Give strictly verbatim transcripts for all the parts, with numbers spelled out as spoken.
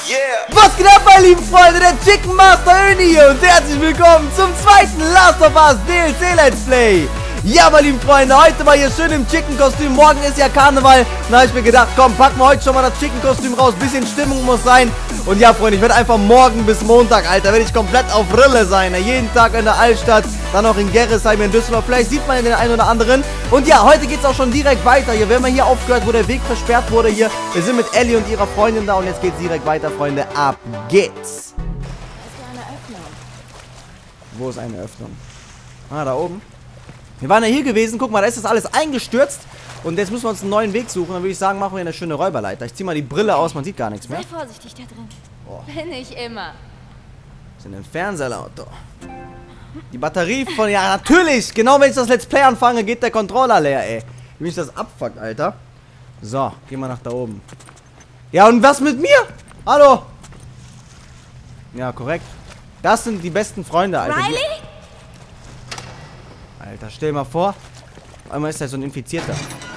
Yeah. Was geht ab, meine lieben Freunde, der Chicken Master Öni hier und herzlich willkommen zum zweiten Last of Us D L C Let's Play. Ja, meine lieben Freunde, heute mal hier schön im Chicken-Kostüm. Morgen ist ja Karneval. Da habe ich mir gedacht, komm, packen wir heute schon mal das Chicken-Kostüm raus. Bisschen Stimmung muss sein. Und ja, Freunde, ich werde einfach morgen bis Montag, Alter, werde ich komplett auf Rille sein. Ne? Jeden Tag in der Altstadt, dann auch in Gerresheim, in Düsseldorf. Vielleicht sieht man den einen oder anderen. Und ja, heute geht es auch schon direkt weiter. Hier, wir haben hier aufgehört, wo der Weg versperrt wurde hier. Wir sind mit Ellie und ihrer Freundin da und jetzt geht es direkt weiter, Freunde. Ab geht's. Da ist ja eine Öffnung. Wo ist eine Öffnung? Ah, da oben. Wir waren ja hier gewesen, guck mal, da ist das alles eingestürzt. Und jetzt müssen wir uns einen neuen Weg suchen. Dann würde ich sagen, machen wir eine schöne Räuberleiter. Ich ziehe mal die Brille aus, man sieht gar nichts mehr. Sei vorsichtig da drin. Oh. Bin ich immer. Wir sind im Fernseher Auto. Die Batterie von... Ja, natürlich! Genau wenn ich das Let's Play anfange, geht der Controller leer, ey. Wie mich das abfuckt, Alter. So, gehen wir nach da oben. Ja, und was mit mir? Hallo? Ja, korrekt. Das sind die besten Freunde, Alter. Riley? Die Alter, stell dir mal vor, einmal ist da so ein Infizierter.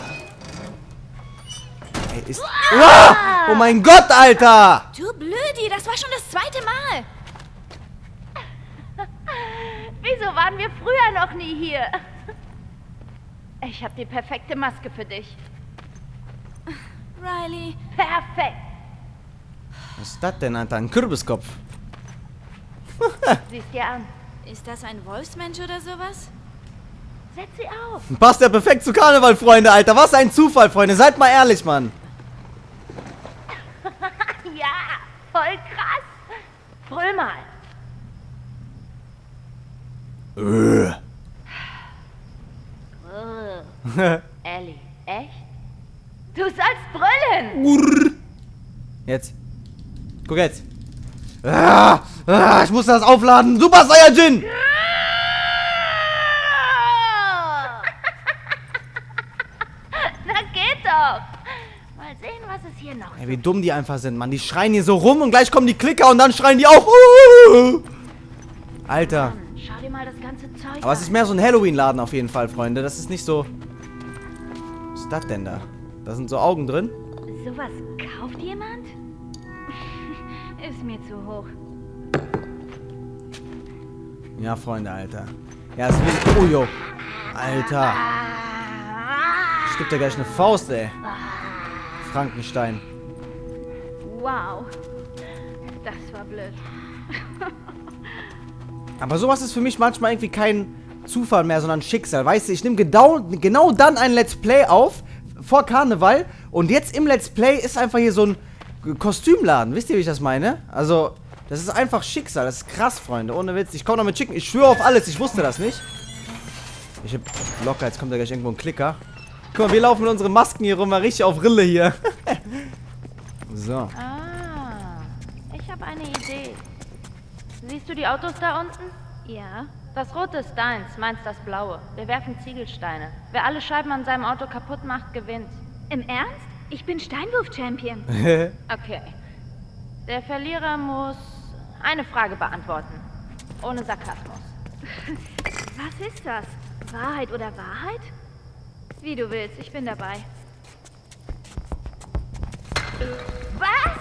Ey, ist... Ah! Oh mein Gott, Alter! Du Blödi, das war schon das zweite Mal. Wieso waren wir früher noch nie hier? Ich habe die perfekte Maske für dich. Riley. Perfekt. Was ist das denn, Alter? Ein Kürbiskopf. Sieh's dir an. Ist das ein Wolfsmensch oder sowas? Setz sie auf. Passt ja perfekt zu Karneval, Freunde, Alter. Was ein Zufall, Freunde. Seid mal ehrlich, Mann. Ja, voll krass. Brüll mal. Äh. Oh. Ellie, echt? Du sollst brüllen. Jetzt. Guck jetzt. Ah, ah, ich muss das aufladen. Super Saiyajin. Na geht doch. Mal sehen, was es hier noch Ey, wie dumm die einfach sind, Mann. Die schreien hier so rum und gleich kommen die Klicker und dann schreien die auch. Uh, Alter. Mann, schau dir mal das ganze Zeug Aber es an. ist mehr so ein Halloween-Laden auf jeden Fall, Freunde. Das ist nicht so... Was ist das denn da? Da sind so Augen drin. Sowas kauft jemand? Ist mir zu hoch. Ja, Freunde, Alter. Ja, es ist... Oh, jo. Alter. Ich geb dir gleich eine Faust, ey. Frankenstein. Wow. Das war blöd. Aber sowas ist für mich manchmal irgendwie kein Zufall mehr, sondern Schicksal. Weißt du, ich nehme genau, genau dann ein Let's Play auf, vor Karneval. Und jetzt im Let's Play ist einfach hier so ein Kostümladen. Wisst ihr, wie ich das meine? Also, das ist einfach Schicksal. Das ist krass, Freunde. Ohne Witz. Ich komme noch mit Chicken. Ich schwöre auf alles. Ich wusste das nicht. Ich hab locker. Jetzt kommt da gleich irgendwo ein Klicker. Guck mal, wir laufen mit unseren Masken hier rum. Mal richtig auf Rille hier. So. Ah, ich habe eine Idee. Siehst du die Autos da unten? Ja. Das rote ist deins, meins das blaue. Wir werfen Ziegelsteine. Wer alle Scheiben an seinem Auto kaputt macht, gewinnt. Im Ernst? Ich bin Steinwurf-Champion. Okay. Der Verlierer muss eine Frage beantworten. Ohne Sarkasmus. Was ist das? Wahrheit oder Wahrheit? Wie du willst, ich bin dabei. Was?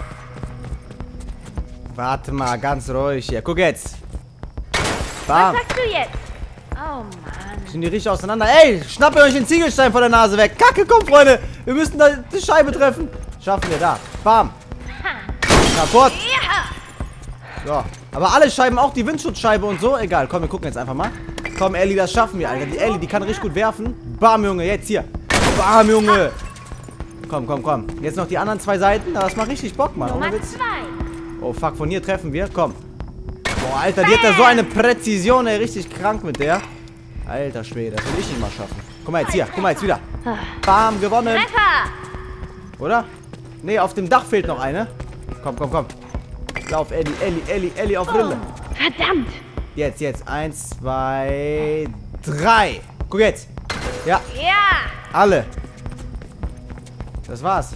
Warte mal, ganz ruhig hier. Guck jetzt. Bam. Was sagst du jetzt? Oh Mann. Sind die richtig auseinander. Ey, schnappt ihr euch den Ziegelstein von der Nase weg. Kacke, komm, Freunde. Wir müssen da die Scheibe treffen. Schaffen wir da. Bam. Kaputt. Ja. So. Aber alle Scheiben, auch die Windschutzscheibe und so. Egal, komm, wir gucken jetzt einfach mal. Komm, Ellie, das schaffen wir, Alter. Die Ellie, die kann richtig gut werfen. Bam, Junge, jetzt hier. Bam, Junge. Komm, komm, komm. Jetzt noch die anderen zwei Seiten. Das macht richtig Bock, Mann. Ohne Nummer Witz. zwei. Oh, fuck, von hier treffen wir. Komm. Boah, Alter, die hat da so eine Präzision, ey. Richtig krank mit der. Alter Schwede, das will ich nicht mal schaffen. Guck mal jetzt hier, guck mal jetzt wieder. Bam, gewonnen. Treffer. Oder? Nee, auf dem Dach fehlt noch eine. Komm, komm, komm. Lauf, Ellie, Ellie, Ellie, Ellie auf Rille. Verdammt. Jetzt, jetzt. Eins, zwei, drei. Guck jetzt. Ja, Ja. alle. Das war's.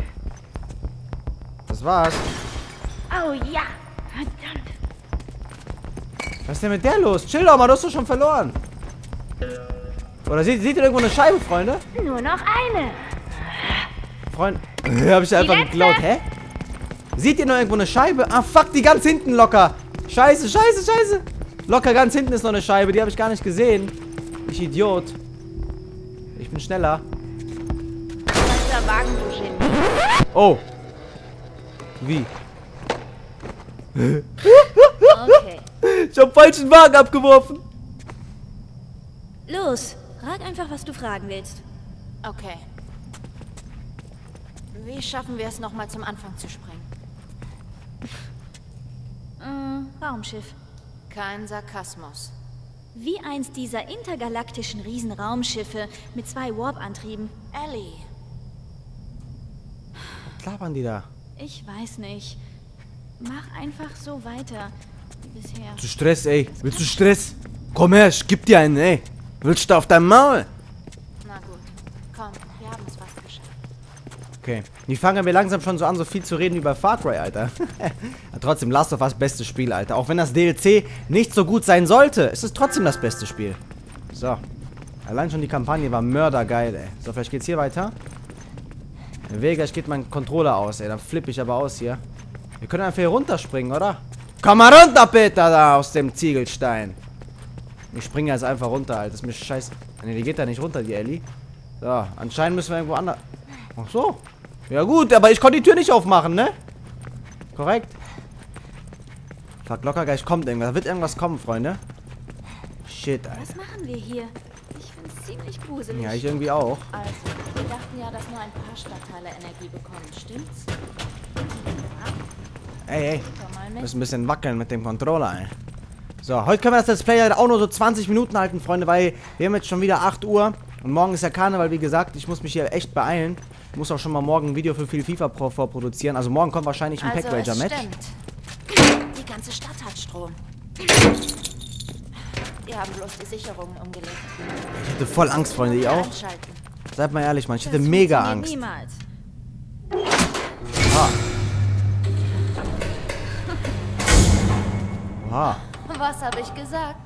Das war's. Oh ja. Verdammt. Was ist denn mit der los? Chill doch mal, du hast doch schon verloren. Oder seht, seht ihr irgendwo eine Scheibe, Freunde? Nur noch eine. Freund. Hab ich einfach letzte. geklaut. Hä? Seht ihr noch irgendwo eine Scheibe? Ah, fuck, die ganz hinten locker. Scheiße, scheiße, scheiße. Locker ganz hinten ist noch eine Scheibe. Die habe ich gar nicht gesehen. Ich Idiot. Ich bin schneller. Der Wagen, du Genie. Oh. Wie? Okay. Ich hab falschen Wagen abgeworfen. Los, frag einfach, was du fragen willst. Okay. Wie schaffen wir es nochmal zum Anfang zu springen? Äh, Raumschiff. Kein Sarkasmus. Wie eins dieser intergalaktischen Riesenraumschiffe mit zwei Warp-Antrieben. Ellie. Was labern die da? Ich weiß nicht. Mach einfach so weiter wie bisher. Zu Stress, ey. Willst du Stress? Komm her, ich geb dir einen, ey. Willst du auf dein Maul? Na gut. Komm, wir haben es fast geschafft. Okay. Die fangen wir langsam schon so an, so viel zu reden wie bei Far Cry, Alter. Ja, trotzdem, Last of Us bestes Spiel, Alter. Auch wenn das D L C nicht so gut sein sollte, ist es trotzdem das beste Spiel. So. Allein schon die Kampagne war mördergeil, ey. So, vielleicht geht's hier weiter. Vega, ich geht mein Controller aus, ey. Dann flippe ich aber aus hier. Wir können einfach hier runterspringen, oder? Komm mal runter, Peter, da aus dem Ziegelstein. Ich springe jetzt einfach runter, Alter. Das ist mir scheiße. Ne, die geht da nicht runter, die Ellie. So, anscheinend müssen wir irgendwo anders... Ach so. Ja gut, aber ich konnte die Tür nicht aufmachen, ne? Korrekt. Fuck, locker gleich kommt irgendwas. Da wird irgendwas kommen, Freunde. Shit, Alter. Was machen wir hier? Ich find's ziemlich gruselig. Ja, ich irgendwie auch. Also, wir dachten ja, dass nur ein paar Stadtteile Energie bekommen, stimmt's? Ey, ey. Komm mal Wir mit. müssen ein bisschen wackeln mit dem Controller, ey. So, heute können wir das Let's Play halt auch nur so zwanzig Minuten halten, Freunde, weil wir haben jetzt schon wieder acht Uhr. Und morgen ist ja Karneval, wie gesagt. Ich muss mich hier echt beeilen. Ich muss auch schon mal morgen ein Video für viel FIFA Pro vorproduzieren. Also morgen kommt wahrscheinlich ein Also, Pack Rager es Match. stimmt. Die ganze Stadt hat Strom. Wir haben bloß die Sicherungen umgelegt. Ich hatte voll Angst, Freunde. Ihr auch? Einschalten. Seid mal ehrlich, Mann. Ich hatte Das mega funktioniert Angst. Niemals. Oha. Oha. Was habe ich gesagt?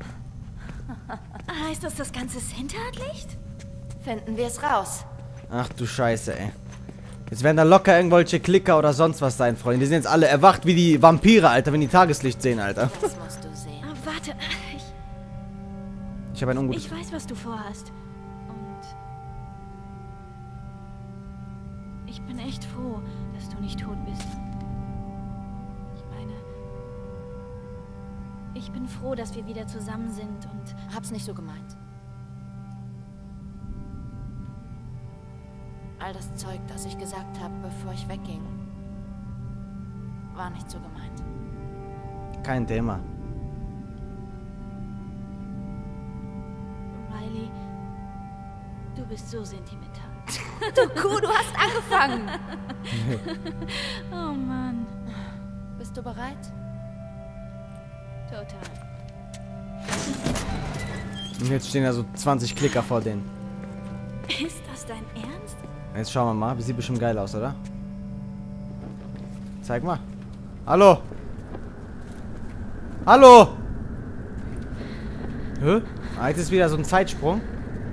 Heißt das, das ganze Center hat Licht? Finden wir es raus. Ach du Scheiße, ey. Jetzt werden da locker irgendwelche Klicker oder sonst was sein, Freunde. Die sind jetzt alle erwacht wie die Vampire, Alter, wenn die Tageslicht sehen, Alter. Das musst du sehen. Ah, warte, ich, Ich habe ein ungutes... ich weiß, was du vorhast. Und ich bin echt froh, dass du nicht tot bist. Ich meine, ich bin froh, dass wir wieder zusammen sind und Hab's nicht so gemeint. All das Zeug, das ich gesagt habe, bevor ich wegging, war nicht so gemeint. Kein Thema. Riley, du bist so sentimental. Du Kuh, du hast angefangen. Oh Mann, Bist du bereit? total. Und jetzt stehen da so zwanzig Klicker vor denen. Ist das dein Ernst? Jetzt schauen wir mal. Sieht bestimmt geil aus, oder? Zeig mal. Hallo? Hallo? Hä? Ah, jetzt ist wieder so ein Zeitsprung.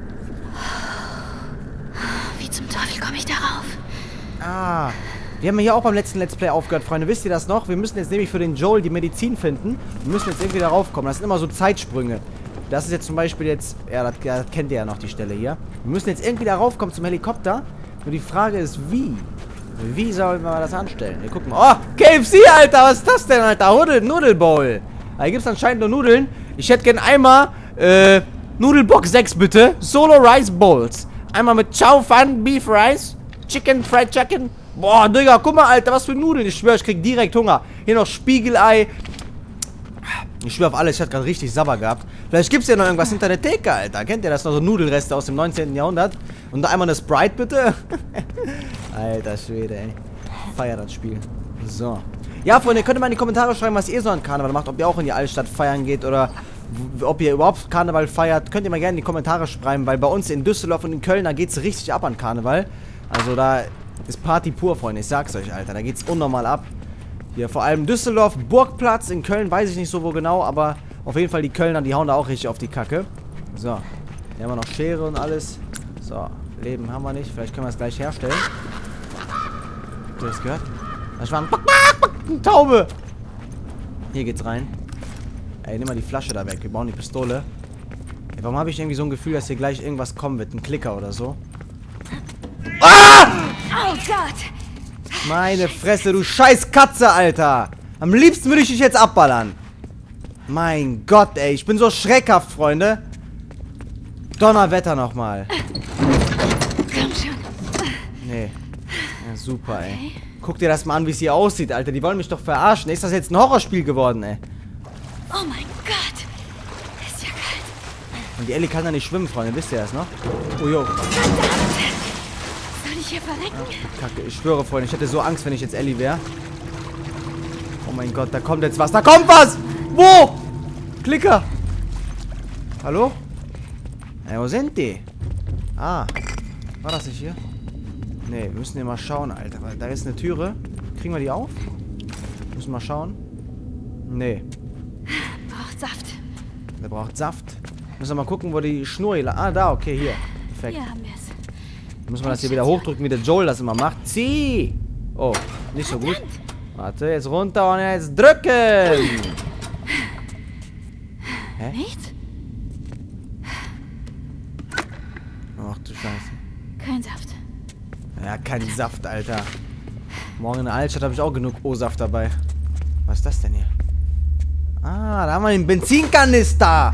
Wie zum Teufel komme ich darauf? Ah. Wir haben hier auch beim letzten Let's Play aufgehört, Freunde. Wisst ihr das noch? Wir müssen jetzt nämlich für den Joel die Medizin finden. Wir müssen jetzt irgendwie darauf kommen. Das sind immer so Zeitsprünge. Das ist jetzt zum Beispiel jetzt... Ja, das, ja, das kennt ihr ja noch, die Stelle hier. Wir müssen jetzt irgendwie darauf kommen zum Helikopter. Nur die Frage ist, wie? Wie sollen wir das anstellen? Wir gucken mal. Oh, K F C, Alter. Was ist das denn, Alter? Nudel, Nudelbowl. Da gibt es anscheinend nur Nudeln. Ich hätte gern einmal, äh, Nudelbox sechs, bitte. Solo Rice Bowls. Einmal mit Chow Fun, Beef Rice, Chicken, Fried Chicken. Boah, Digga, guck mal, Alter, was für Nudeln. Ich schwöre, ich krieg direkt Hunger. Hier noch Spiegelei. Ich schwöre auf alles, ich hatte gerade richtig Sabber gehabt. Vielleicht gibt es ja noch irgendwas hinter der Theke, Alter. Kennt ihr das noch? So Nudelreste aus dem neunzehnten Jahrhundert? Und da einmal eine Sprite, bitte. Alter Schwede, ey. Feier das Spiel. So. Ja, Freunde, könnt ihr mal in die Kommentare schreiben, was ihr so an Karneval macht. Ob ihr auch in die Altstadt feiern geht oder ob ihr überhaupt Karneval feiert. Könnt ihr mal gerne in die Kommentare schreiben, weil bei uns in Düsseldorf und in Köln, da geht es richtig ab an Karneval. Also da ist Party pur, Freunde. Ich sag's euch, Alter. Da geht's unnormal ab. Hier vor allem Düsseldorf, Burgplatz, in Köln weiß ich nicht so wo genau, aber auf jeden Fall die Kölner, die hauen da auch richtig auf die Kacke. So, hier haben wir noch Schere und alles. So, Leben haben wir nicht, vielleicht können wir es gleich herstellen. Habt ihr das gehört? Das war ein eine Taube. Hier geht's rein. Ey, nimm mal die Flasche da weg. Wir brauchen die Pistole. Ey, warum habe ich irgendwie so ein Gefühl, dass hier gleich irgendwas kommen wird? Ein Klicker oder so. Ah! Oh Gott! Meine Fresse, du scheiß Katze, Alter. Am liebsten würde ich dich jetzt abballern. Mein Gott, ey. Ich bin so schreckhaft, Freunde. Donnerwetter nochmal. Komm schon. Nee. Ja, super, ey. Guck dir das mal an, wie es hier aussieht, Alter. Die wollen mich doch verarschen. Ist das jetzt ein Horrorspiel geworden, ey? Oh mein Gott. Ist ja kalt. Und die Ellie kann da nicht schwimmen, Freunde. Wisst ihr das noch? Oh, jo. Verdammt. Soll ich hier verrecken? Ach, Kacke. Ich schwöre, Freunde. Ich hätte so Angst, wenn ich jetzt Ellie wäre. Oh mein Gott, da kommt jetzt was. Da kommt was! Wo? Klicker. Hallo? Ey, wo sind die? Ah. War das nicht hier? Nee, wir müssen hier mal schauen, Alter. Weil da ist eine Türe. Kriegen wir die auf? Müssen wir mal schauen. Nee. Braucht Saft. Der braucht Saft. Müssen wir mal gucken, wo die Schnur hier... Ah, da, okay, hier. Perfekt. Hier haben wir es. Dann muss man das hier wieder hochdrücken, wie der Joel das immer macht. Zieh! Oh, nicht so gut. Warte, jetzt runter und jetzt drücken! Hä? Nichts? Ach du Scheiße. Kein Saft. Ja, kein Saft, Alter. Morgen in der Altstadt habe ich auch genug O-Saft dabei. Was ist das denn hier? Ah, da haben wir den Benzinkanister!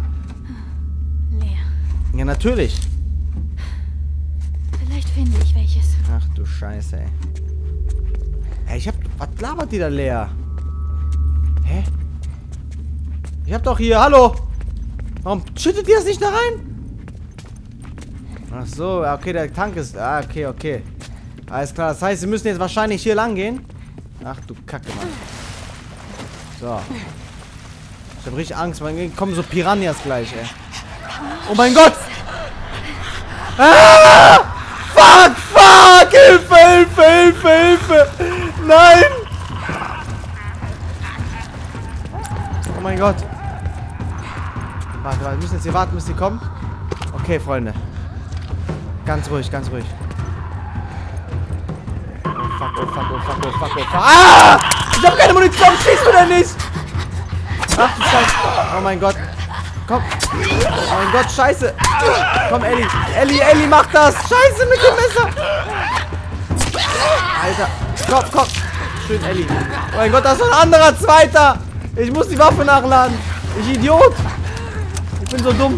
Leer. Ja, natürlich. Vielleicht finde ich welches. Ach du Scheiße, ey. Ey, ich hab... Was labert die da leer? Hä? Ich hab doch hier... Hallo! Warum schüttet ihr das nicht da rein? Ach so, okay, der Tank ist... Ah, okay, okay. Alles klar, das heißt, wir müssen jetzt wahrscheinlich hier lang gehen. Ach du Kacke, Mann. So. Ich hab richtig Angst, man kommen so Piranhas gleich, ey. Oh mein Gott! Ah! Fuck, fuck! Hilfe, Hilfe, Hilfe, Hilfe! Nein! Oh mein Gott. Warte, warte, wir müssen jetzt hier warten, bis die kommen. Okay, Freunde. Ganz ruhig, ganz ruhig. Oh fuck, oh fuck, oh fuck, oh fuck, oh fuck. Ah! Ich hab keine Munition, schießt du denn nicht? Ach du Scheiße. Oh mein Gott. Komm. Oh mein Gott, scheiße. Komm, Ellie. Ellie, Ellie, mach das. Scheiße mit dem Messer. Alter. Komm, komm. Schön, Ellie. Oh mein Gott, da ist noch ein anderer Zweiter. Ich muss die Waffe nachladen. Ich Idiot. Ich bin so dumm.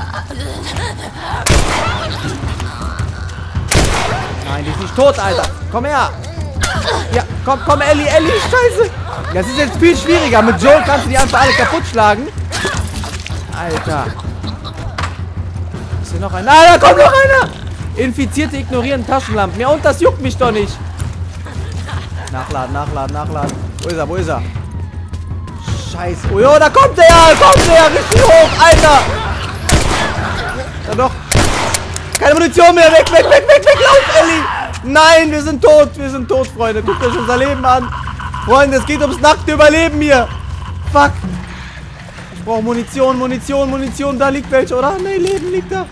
Nein, die ist nicht tot, Alter. Komm her. Ja, komm, komm, Ellie, Ellie. Scheiße. Das ist jetzt viel schwieriger. Mit Joel kannst du die einfach alle kaputt schlagen. Alter. Ist hier noch einer? Ah, da kommt noch einer. Infizierte ignorieren Taschenlampen. Ja, und das juckt mich doch nicht. Nachladen, nachladen, nachladen. Wo ist er, wo ist er? Scheiße. Oh, jo, da kommt der, da kommt der. Richtig hoch, Alter. Ja, doch. Keine Munition mehr. Weg, weg, weg, weg, weg. Lauf, Ellie. Nein, wir sind tot. Wir sind tot, Freunde. Guckt euch unser Leben an. Freunde, es geht ums nackte Überleben hier. Fuck. Ich brauche Munition, Munition, Munition. Da liegt welche, oder? Nee, Leben liegt da.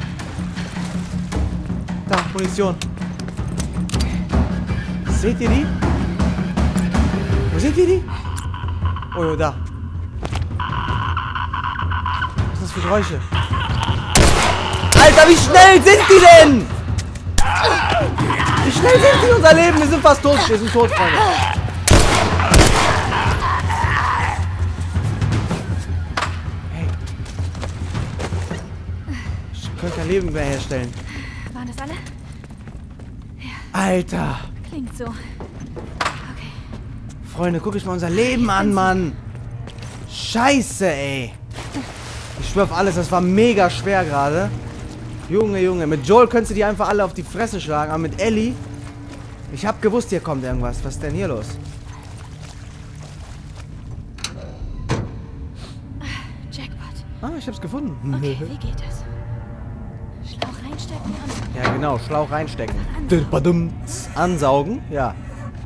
Da, Munition. Seht ihr die? Wo seht ihr die? Oh, jo, da. Was ist das für Geräusche? Alter, wie schnell sind die denn? Wie schnell sind die in unser Leben? Wir sind fast tot. Wir sind tot, Freunde. Hey. Ich könnte kein Leben mehr herstellen. Waren das alle? Alter. Klingt so. Okay. Freunde, guck ich mal unser Leben an, Mann. Scheiße, ey. Ich schwör auf alles, das war mega schwer gerade. Junge, Junge. Mit Joel könntest du die einfach alle auf die Fresse schlagen. Aber mit Ellie... Ich hab gewusst, hier kommt irgendwas. Was ist denn hier los? Jackpot. Ah, ich hab's gefunden. Okay, wie geht das? Schlauch reinstecken und... Ja, genau. Schlauch reinstecken. Ansaugen. Ja.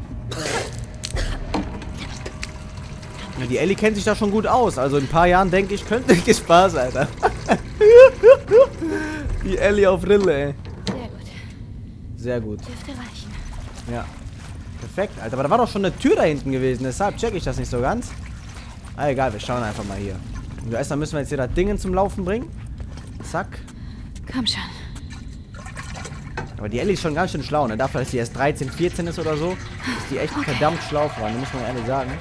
Ja, die Ellie kennt sich da schon gut aus. Also in ein paar Jahren, denke ich, könnte ich Spaß, Alter. Die Ellie auf Rille, ey. Sehr gut. Sehr gut. Dürfte reichen. Ja. Perfekt, Alter. Aber da war doch schon eine Tür da hinten gewesen. Deshalb check ich das nicht so ganz. Ah, egal, wir schauen einfach mal hier. Und erstmal müssen wir jetzt hier das Ding zum Laufen bringen. Zack. Komm schon. Aber die Ellie ist schon ganz schön schlau, ne? Dafür, dass sie erst dreizehn, vierzehn ist oder so, ist die echt okay. verdammt schlau, Freunde, muss man ehrlich sagen.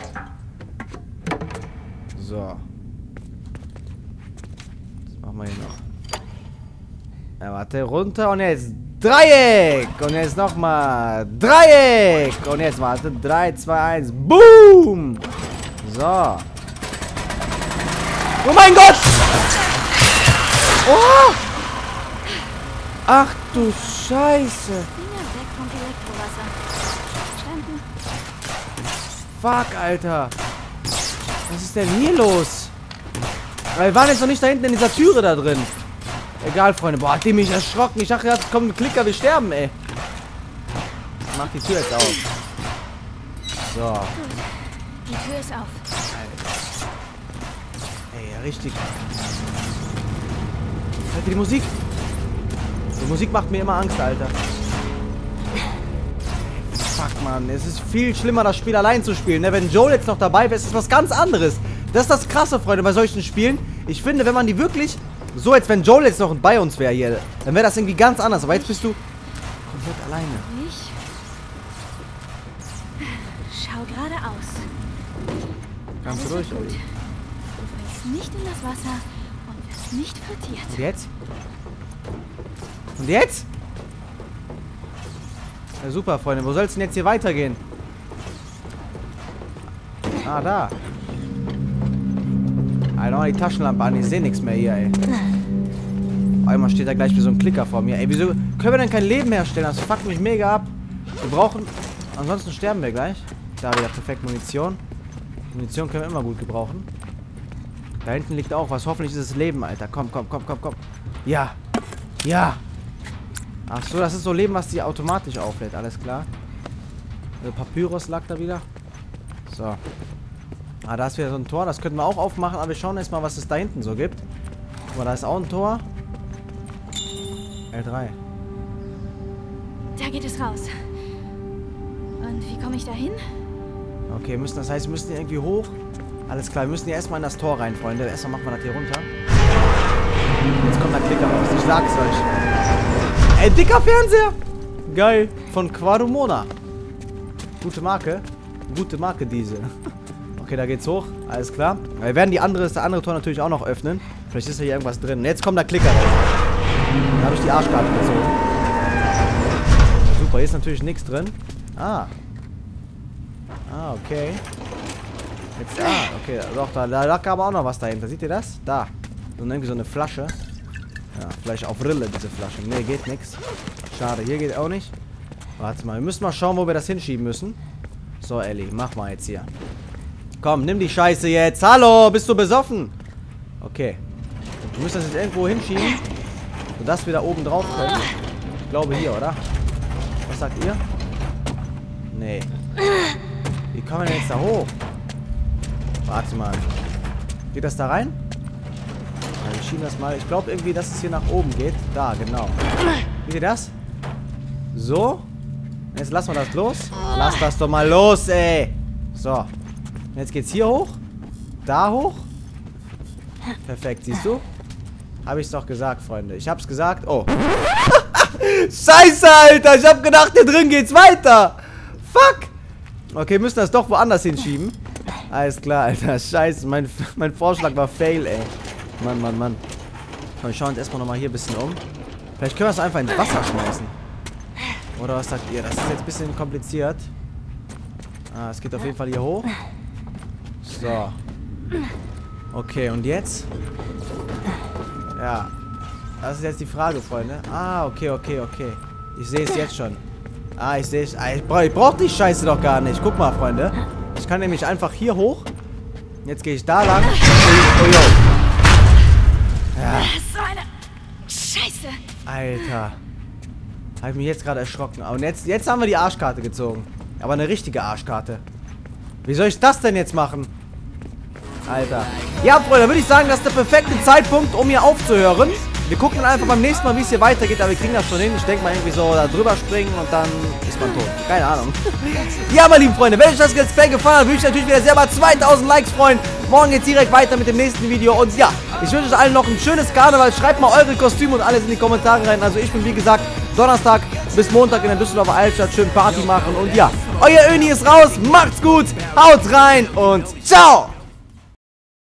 So. Was machen wir hier noch? Ja, warte, runter und jetzt Dreieck! Und jetzt nochmal Dreieck! Und jetzt warte, drei, zwei, eins, Boom! So. Oh mein Gott! Oh! Ach du Scheiße! Finger weg vom Elektrowasser. Verstanden? Fuck, Alter! Was ist denn hier los? Wir waren jetzt noch nicht da hinten in dieser Türe da drin. Egal, Freunde. Boah, hat die mich erschrocken. Ich dachte, jetzt kommt ein Klicker, wir sterben, ey. Ich mach die Tür jetzt auf. So. Gut. Die Tür ist auf. Ey, richtig. Hört ihr die Musik? Die Musik macht mir immer Angst, Alter. Fuck, Mann. Es ist viel schlimmer, das Spiel allein zu spielen. Ne? Wenn Joel jetzt noch dabei wäre, ist es was ganz anderes. Das ist das Krasse, Freunde, bei solchen Spielen. Ich finde, wenn man die wirklich... So, als wenn Joel jetzt noch bei uns wäre hier, dann wäre das irgendwie ganz anders. Aber jetzt bist du komplett alleine. Ich? Schau geradeaus. Kannst du Alles durch, wird gut. Olli? Du fällst nicht in das Wasser und wirst nicht frittiert. Und jetzt? Und jetzt? Ja, super, Freunde. Wo soll es denn jetzt hier weitergehen? Ah, da. Alter, die Taschenlampe an. Ich sehe nichts mehr hier, ey. Einmal steht da gleich wie so ein Klicker vor mir. Ey, wieso können wir denn kein Leben herstellen? Das fuckt mich mega ab. Wir brauchen... Ansonsten sterben wir gleich. Da wieder perfekt Munition. Munition können wir immer gut gebrauchen. Da hinten liegt auch was. Hoffentlich ist es Leben, Alter. Komm, komm, komm, komm, komm. Ja. Ja. Ach so, das ist so Leben, was die automatisch auflädt. Alles klar. Der Papyrus lag da wieder. So. Ah, da ist wieder so ein Tor. Das könnten wir auch aufmachen. Aber wir schauen jetzt mal, was es da hinten so gibt. Guck mal, da ist auch ein Tor. L drei. Da geht es raus. Und wie komme ich da hin? Okay, wir müssen, das heißt, wir müssen hier irgendwie hoch. Alles klar, wir müssen hier erstmal in das Tor rein, Freunde. Erstmal machen wir das hier runter. Jetzt kommt der Klicker raus. Ich sag's euch. Ey, dicker Fernseher! Geil. Von Quadrumona. Gute Marke. Gute Marke, diese. Okay, da geht's hoch. Alles klar. Wir werden die andere, das andere Tor natürlich auch noch öffnen. Vielleicht ist da hier irgendwas drin. Jetzt kommt der Klicker raus. Da habe ich die Arschkarte gezogen. Super, hier ist natürlich nichts drin. Ah. Ah, okay. Jetzt, ah, okay. Doch, da, da lag aber auch noch was dahinter. Seht ihr das? Da. So irgendwie so eine Flasche. Ja, vielleicht auf Rille, diese Flasche. Ne, geht nichts. Schade, hier geht auch nicht. Warte mal, wir müssen mal schauen, wo wir das hinschieben müssen. So, Ellie, mach mal jetzt hier. Komm, nimm die Scheiße jetzt. Hallo, bist du besoffen? Okay. Du musst das jetzt irgendwo hinschieben, sodass wir da oben drauf können. Ich glaube hier, oder? Was sagt ihr? Nee. Wie kommen wir denn jetzt da hoch? Warte mal. Geht das da rein? Ja, wir schieben das mal. Ich glaube irgendwie, dass es hier nach oben geht. Da, genau. Seht ihr das? So. Jetzt lassen wir das los. Lass das doch mal los, ey. So. Jetzt geht's hier hoch. Da hoch. Perfekt, siehst du? Habe ich's doch gesagt, Freunde. Ich hab's gesagt. Oh. Scheiße, Alter. Ich hab gedacht, hier drin geht's weiter. Fuck. Okay, wir müssen das doch woanders hinschieben. Alles klar, Alter. Scheiße. Mein, mein Vorschlag war fail, ey. Mann, Mann, Mann. Komm, wir schauen uns erstmal nochmal hier ein bisschen um. Vielleicht können wir es einfach ins Wasser schmeißen. Oder was sagt ihr? Das ist jetzt ein bisschen kompliziert. Ah, es geht auf jeden Fall hier hoch. So. Okay, und jetzt? Ja. Das ist jetzt die Frage, Freunde. Ah, okay, okay, okay. Ich sehe es jetzt schon. Ah, ich sehe es. Ah, ich brauche brauch die Scheiße doch gar nicht. Guck mal, Freunde. Ich kann nämlich einfach hier hoch. Jetzt gehe ich da lang. Oh, oh, yo. Ja. So eine Scheiße. Alter. Habe ich mich jetzt gerade erschrocken. Und jetzt, jetzt haben wir die Arschkarte gezogen. Aber eine richtige Arschkarte. Wie soll ich das denn jetzt machen? Alter. Ja, Freunde, würde ich sagen, das ist der perfekte Zeitpunkt, um hier aufzuhören. wir gucken dann einfach beim nächsten Mal, wie es hier weitergeht, aber wir kriegen das schon hin. Ich denke mal irgendwie so da drüber springen und dann ist man tot. Keine Ahnung. Ja, meine lieben Freunde, wenn euch das Let's Play gefallen hat, würde ich natürlich wieder sehr mal zweitausend Likes freuen. Morgen geht's direkt weiter mit dem nächsten Video und ja, ich wünsche euch allen noch ein schönes Karneval. Schreibt mal eure Kostüme und alles in die Kommentare rein. Also ich bin, wie gesagt, Donnerstag bis Montag in der Düsseldorfer Altstadt schön Party machen und ja, euer Öni ist raus, macht's gut, haut rein und ciao!